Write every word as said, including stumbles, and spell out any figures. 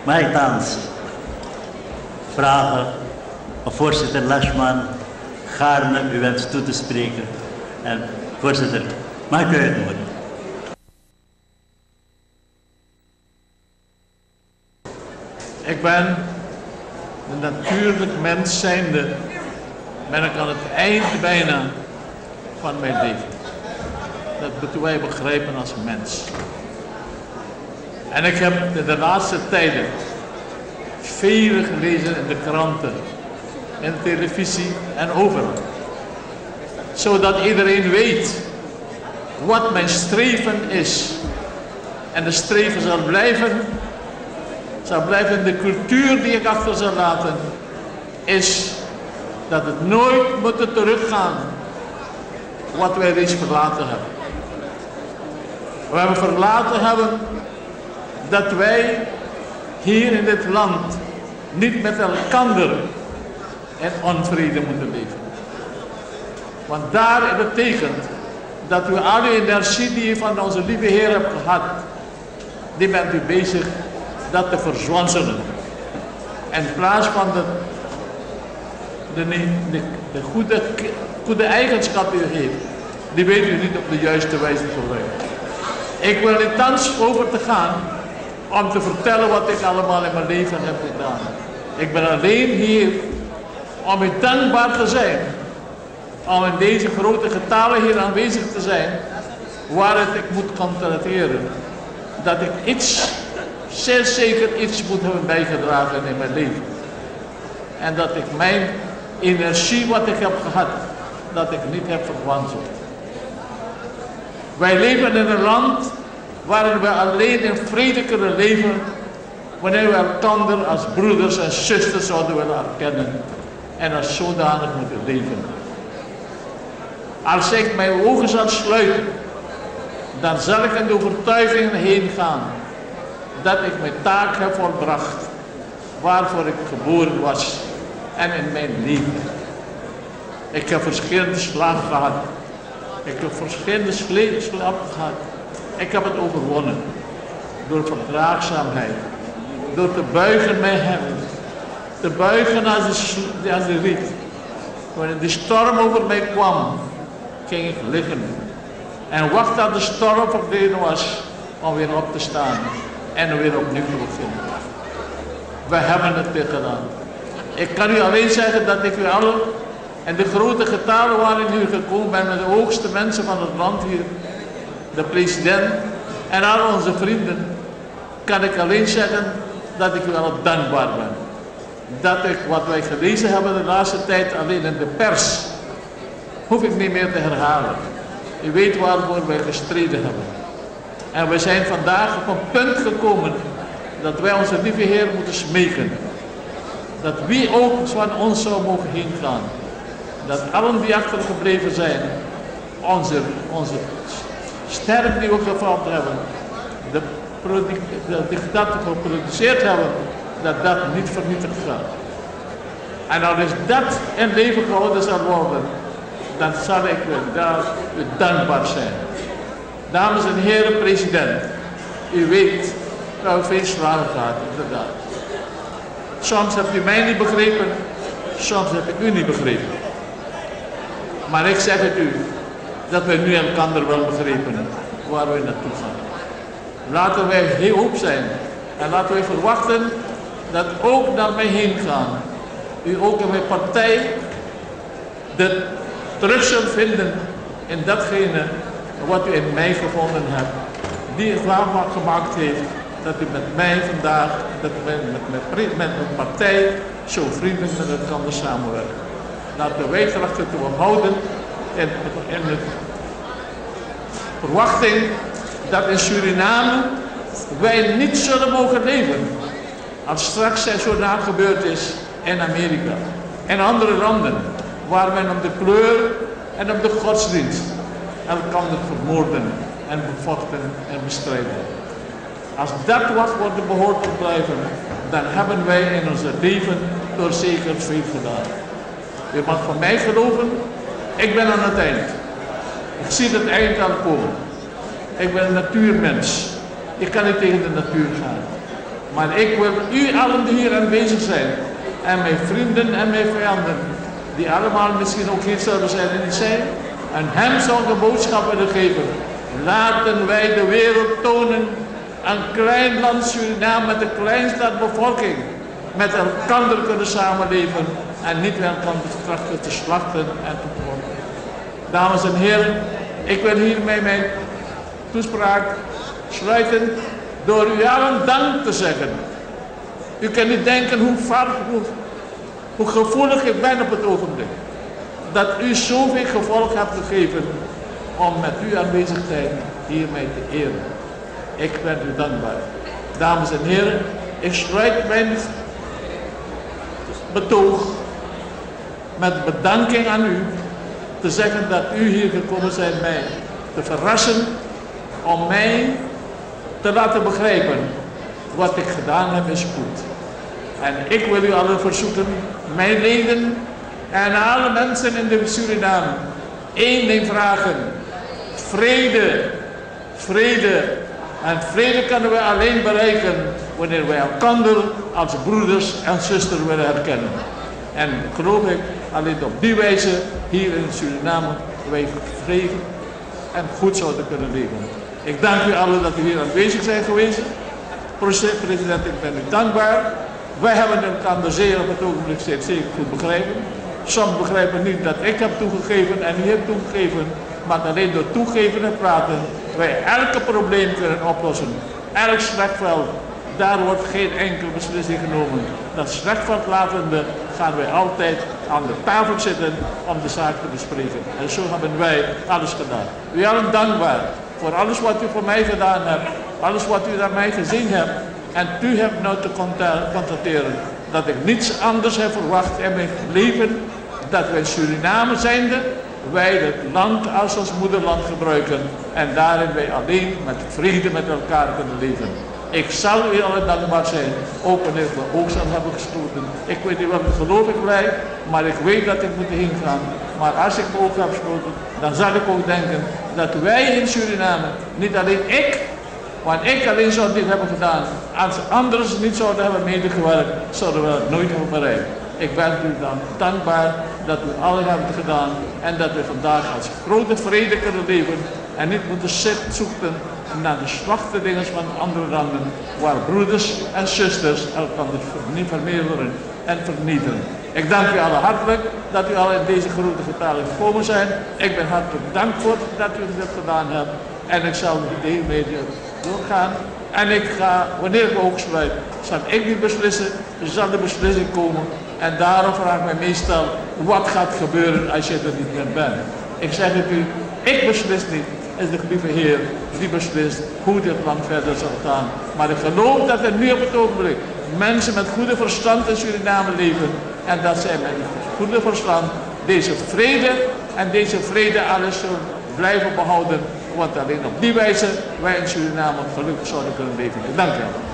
Mag ik thans vragen of voorzitter Lashman gaarne u wenst toe te spreken. En voorzitter, mag ik u uitnodigen? Ik ben een natuurlijk mens zijnde, ben ik aan het eind bijna van mijn leven. Dat moeten wij begrijpen als mens. En ik heb in de laatste tijden veel gelezen in de kranten, in de televisie en overal. Zodat iedereen weet wat mijn streven is. En de streven zal blijven, zal blijven de cultuur die ik achter zal laten, is dat het nooit moet teruggaan wat wij reeds verlaten hebben. We hebben verlaten hebben dat wij hier in dit land niet met elkaar in onvrede moeten leven. Want daar betekent dat u alle energie die u van onze lieve Heer hebt gehad, die bent u bezig dat te verzwanselen. En in plaats van de, de, de, de goede, goede eigenschap die u heeft, die weet u niet op de juiste wijze te gebruiken. Ik wil niet thans over te gaan om te vertellen wat ik allemaal in mijn leven heb gedaan. Ik ben alleen hier om u dankbaar te zijn. Om in deze grote getalen hier aanwezig te zijn. Waaruit ik moet constateren dat ik iets, zeer zeker iets moet hebben bijgedragen in mijn leven. En dat ik mijn energie wat ik heb gehad, dat ik niet heb verwanseld. Wij leven in een land waarin we alleen in vrede kunnen leven wanneer we elkaar als broeders en zusters zouden willen erkennen en als zodanig moeten leven. Als ik mijn ogen zal sluiten, dan zal ik in de overtuiging heen gaan dat ik mijn taak heb volbracht waarvoor ik geboren was en in mijn leven. Ik heb verschillende slagen gehad. Ik heb verschillende slagen gehad. Ik heb het overwonnen. Door verdraagzaamheid. Door te buigen met hem. Te buigen als de, als de riet. Wanneer de storm over mij kwam, ging ik liggen. En wacht tot de storm verdwenen was om weer op te staan. En weer opnieuw te beginnen. We hebben het weer gedaan. Ik kan u alleen zeggen dat ik u allen en de grote getalen waarin u gekomen bent met de hoogste mensen van het land hier, de president en al onze vrienden, kan ik alleen zeggen dat ik u wel dankbaar ben. Dat ik wat wij gelezen hebben de laatste tijd alleen in de pers, hoef ik niet meer te herhalen. U weet waarvoor wij gestreden hebben. En we zijn vandaag op een punt gekomen dat wij onze lieve Heer moeten smeken. Dat wie ook van ons zou mogen heen gaan. Dat allen die achtergebleven zijn, onze, onze sterren die we gevormd hebben, de, de, dat we geproduceerd hebben, dat dat niet vernietigd gaat. En als dat in leven gehouden zal worden, dan zal ik u daar u dankbaar zijn. Dames en heren, president, u weet dat we veel slagen gehad, inderdaad. Soms hebt u mij niet begrepen, soms heb ik u niet begrepen. Maar ik zeg het u, dat wij nu elkaar wel begrepen waar we naartoe gaan. Laten wij heel hoop zijn en laten wij verwachten dat ook naar mij heen gaan. U ook in mijn partij de terug zult vinden in datgene wat u in mij gevonden hebt. Die het waarmaak gemaakt heeft dat u met mij vandaag, dat u met, met, met mijn partij zo vriendelijk met elkaar samenwerkt. Laten wij erachter te houden en in de verwachting dat in Suriname wij niet zullen mogen leven als straks er zo na gebeurd is in Amerika en andere landen waar men om de kleur en om de godsdienst elkaar vermoorden en bevochten en bestrijden. Als dat wat wordt behoort te blijven, dan hebben wij in ons leven door zeker veel gedaan. U mag van mij geloven, ik ben aan het eind. Ik zie het eind al komen. Ik ben een natuurmens. Ik kan niet tegen de natuur gaan. Maar ik wil u allen die hier aanwezig zijn, en mijn vrienden en mijn vijanden, die allemaal misschien ook hier zullen zijn en niet zijn, en hem zal de boodschap willen geven. Laten wij de wereld tonen, een klein land Suriname met de kleinste bevolking, met elkaar kunnen samenleven en niet met elkaar trachten te slachten en te vermoorden. Dames en heren, ik wil hiermee mijn toespraak sluiten door u allen dank te zeggen. U kunt niet denken hoe, vaak, hoe, hoe gevoelig ik ben op het ogenblik. Dat u zoveel gevolg hebt gegeven om met uw aanwezigheid hier mij te eren. Ik ben u dankbaar. Dames en heren, ik sluit mijn betoog met bedanking aan u. Te zeggen dat u hier gekomen bent mij te verrassen. Om mij te laten begrijpen wat ik gedaan heb is goed. En ik wil u allen verzoeken, mijn leden en alle mensen in de Suriname, één ding vragen. Vrede, vrede. En vrede kunnen we alleen bereiken wanneer wij elkaar als broeders en zusters willen herkennen. En geloof ik, alleen op die wijze hier in Suriname wij vrede en goed zouden kunnen leven. Ik dank u allen dat u hier aanwezig zijn geweest. President, ik ben u dankbaar. Wij hebben elkaar zeer op het ogenblik steeds zeker goed begrijpen. Sommigen begrijpen niet dat ik heb toegegeven en u hebt toegegeven. Maar alleen door toegeven en praten wij elke probleem kunnen oplossen. Elk slagveld, daar wordt geen enkele beslissing genomen. Dat slagveld latende gaan wij altijd aan de tafel zitten om de zaak te bespreken. En zo hebben wij alles gedaan. U allen dankbaar voor alles wat u voor mij gedaan hebt. Alles wat u naar mij gezien hebt. En u hebt nou te constateren dat ik niets anders heb verwacht in mijn leven. Dat wij Suriname zijnde, wij het land als ons moederland gebruiken. En daarin wij alleen met vrede met elkaar kunnen leven. Ik zal u allen dankbaar zijn, ook wanneer we oogsten hebben gesloten. Ik weet niet welke geloof ik blij, maar ik weet dat ik moet heen gaan. Maar als ik mijn ogen heb gesloten, dan zal ik ook denken dat wij in Suriname, niet alleen ik, want ik alleen zou dit hebben gedaan. Als anderen niet zouden hebben medegewerkt, zouden we het nooit hebben bereikt. Ik ben u dan dankbaar dat we alles hebben gedaan en dat we vandaag als grote vrede kunnen leven en niet moeten zitten zoeken naar de slechte dingen van andere landen waar broeders en zusters elkaar niet vermeerderen en vernietigen. Ik dank u allen hartelijk dat u al in deze grote getalen gekomen zijn. Ik ben hartelijk dankbaar dat u dit gedaan hebt en ik zal de hele media doorgaan. En ik ga, wanneer ik ook sluit, zal ik niet beslissen, er zal de beslissing komen. En daarom vraag ik mij meestal, wat gaat gebeuren als je er niet meer bent? Ik zeg het u, ik beslis niet. Het is de lieve Heer die beslist hoe dit land verder zal gaan. Maar ik geloof dat er nu op het ogenblik mensen met goede verstand in Suriname leven. En dat zij met goede verstand deze vrede en deze vrede alles zullen blijven behouden. Want alleen op die wijze wij in Suriname gelukkig zouden kunnen leven. Dank u wel.